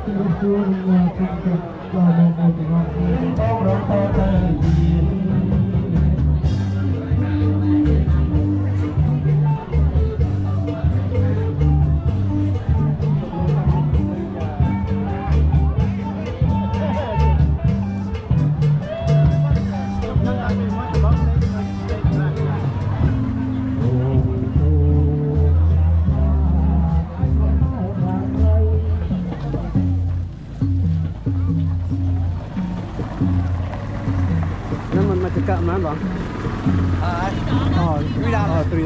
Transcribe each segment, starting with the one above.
Cạn mán bang? Oh, $3. Okay.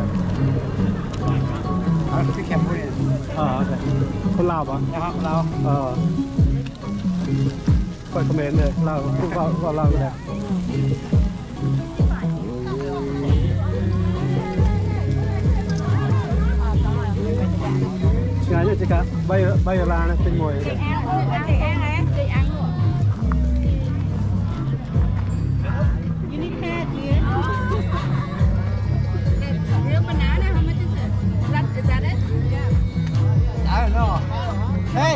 Cái kẹp mũi này. Okay. Con Lào bang? Dạ, Lào. Coi comment này, Lào, vào Lào này. Ngay như chị cả, bay ra này, tinh mồi. Chị ăn em, chị ăn luôn. Hey!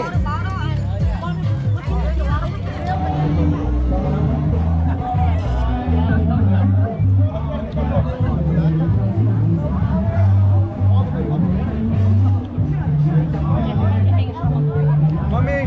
Mommy!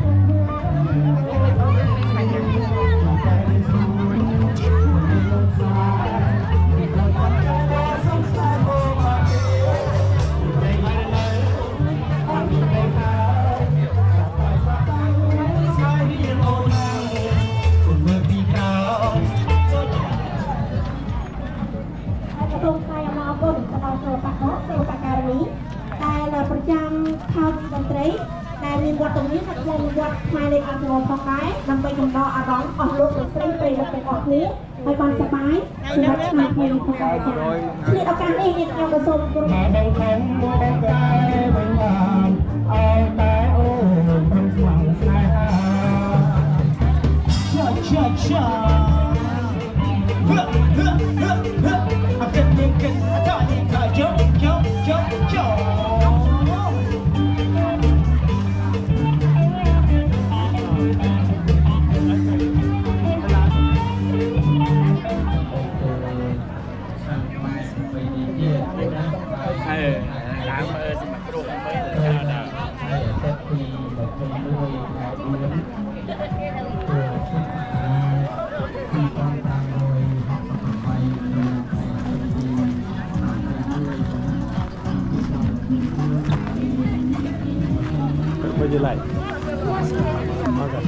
What do you like? Okay.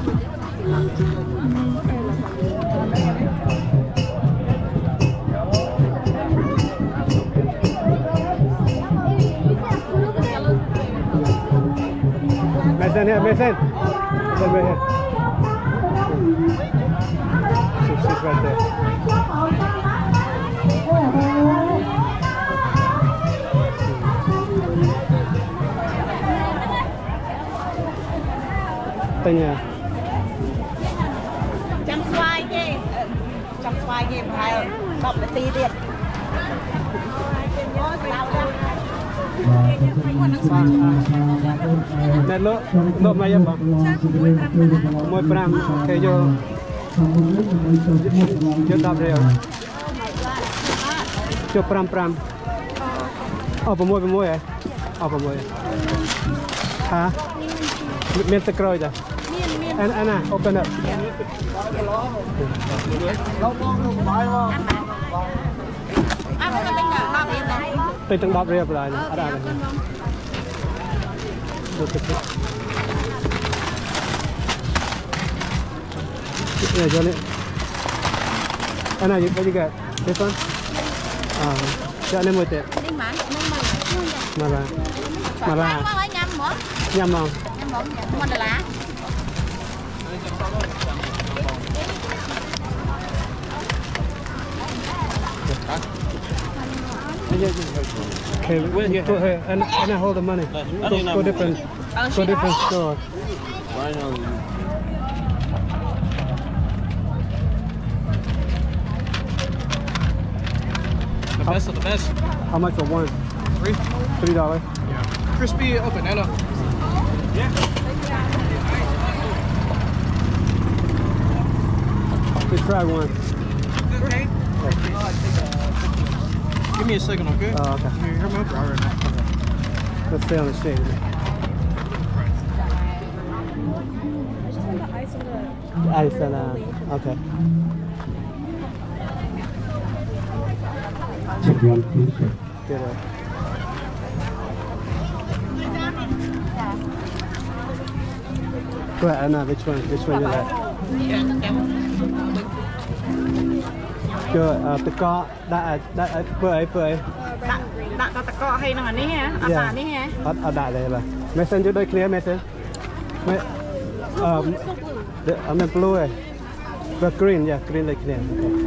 Mason here, Mason. Mason right here. She's right there. Tên nha. Chăm xoay kia phải đọc là tíទៀតណែលោកមកយកបង1.5គេយក10រៀលចូល5អូ6ហ៎អូ6ហាមានទឹកក្រូចតាអាណា open up ទៅទាំង10រៀលបណ្ដោយអត់អត់នេះចូលនេះអាណាយកទៅគេទេផងចាក់នេះមួយទៀតនេះម៉ាឡាញ៉ាំមក$1 Okay, go ahead and I hold the money. Go different store. The best. How much for one? $3. Yeah. Crispy banana. Yeah. We try one. Okay. Give me a second, okay? Oh, okay. Can you hear me? All right. Let's stay on the shade. I just want the ice on the... Ice and okay. Get it. Go ahead, Anna. Which one you like? Good. The car that bơi. Đặt tao cọ hay là ní ha, à ní ha. Ở đại đây là. Mason cho đôi clear Mason. I'm in blue. But green, yeah, green like clear.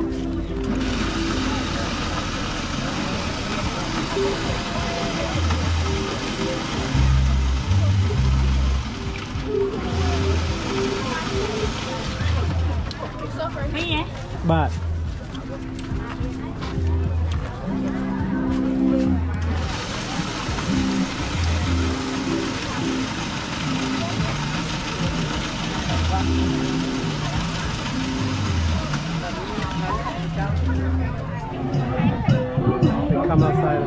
But they come outside.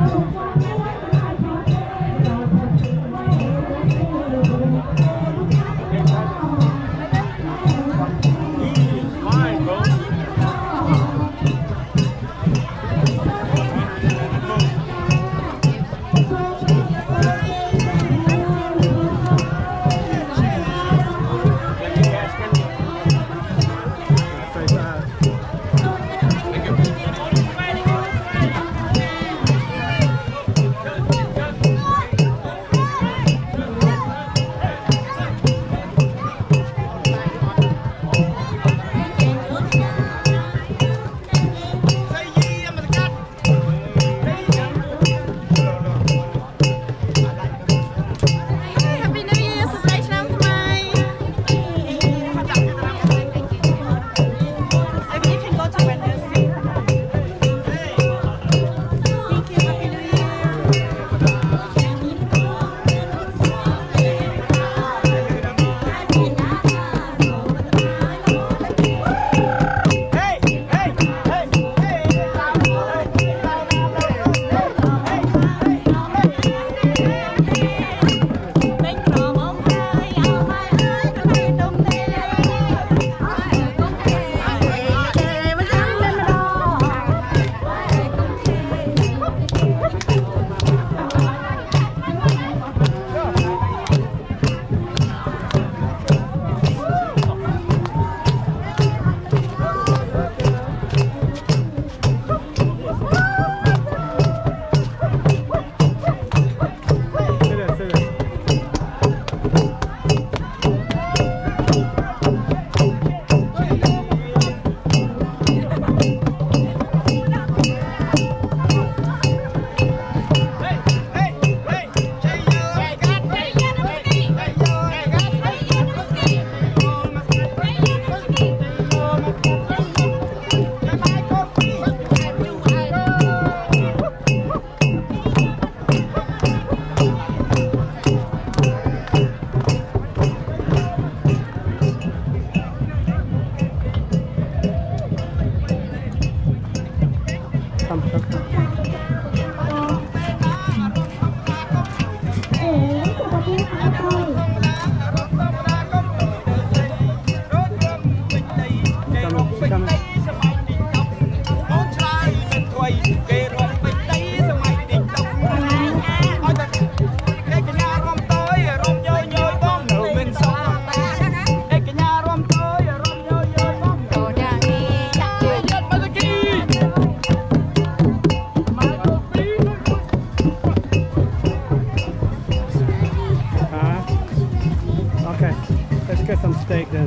Get some steak then.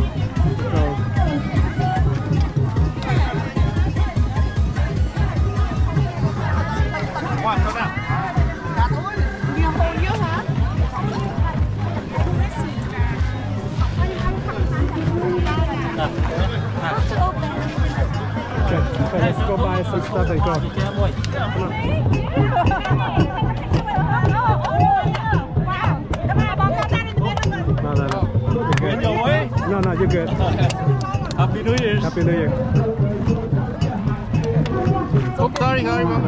Okay, let's go buy some stuff and go. Come on. No. You're good. No, you're good. Happy New Year's. Happy New Year. Oh, sorry, bro.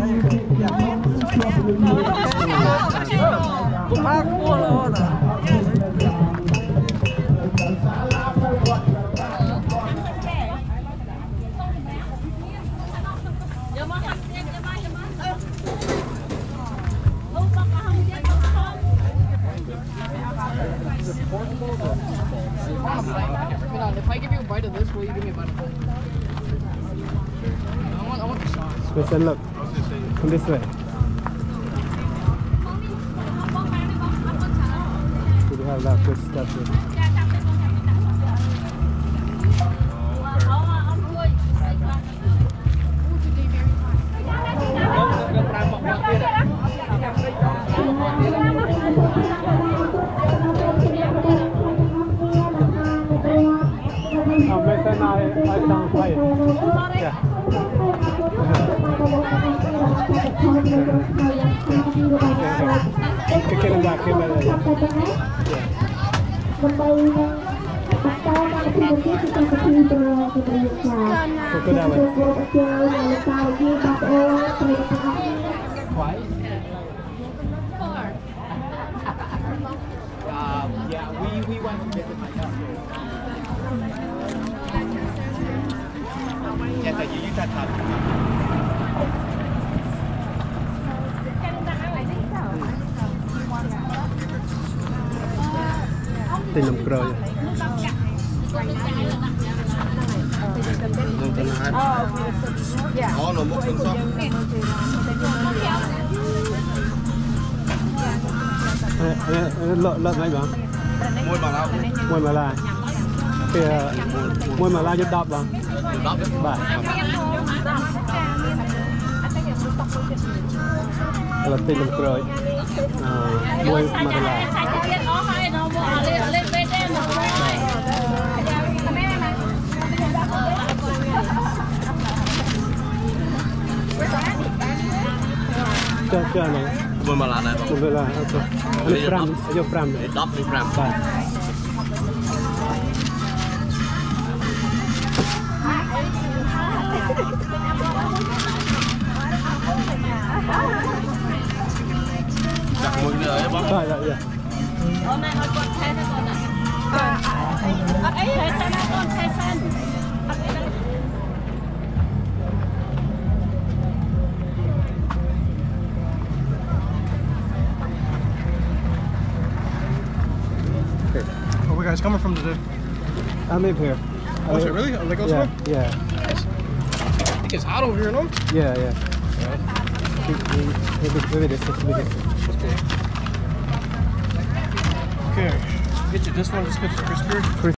If I give you a bite of this, will you give me a bite of that? I want the sauce. Listen, look. Come this way. So they have a lot of good stuff here. I down fire. Yeah. Kira back here. Yeah, we went to visit my sister. Yeah, tại vì you can have. Tình nằm cờ. Nó là một phần sóc. Lợn ngay bang. Môi mà lao. Môi mà la. Thì môi mà la giúp đáp bang. Đáp đấy. Bà. Là tình nằm cờ. Môi mà la. Chơi này. Môi mà lao này. Môi là ok. Anh pram, ayo pram. Đáp đi pram. Bà. Đặt môi nữa ấy bác. Dạ, dạ. Hôm nay con thay thế con ạ. Ấy thay thế con thay sen. Where are you guys coming from today? I live here. Oh, is it really? Like Yeah, elsewhere? yeah, I think it's hot over here, no? yeah, yeah. Maybe this is maybe this. Okay. Get you this one, just get you crispier.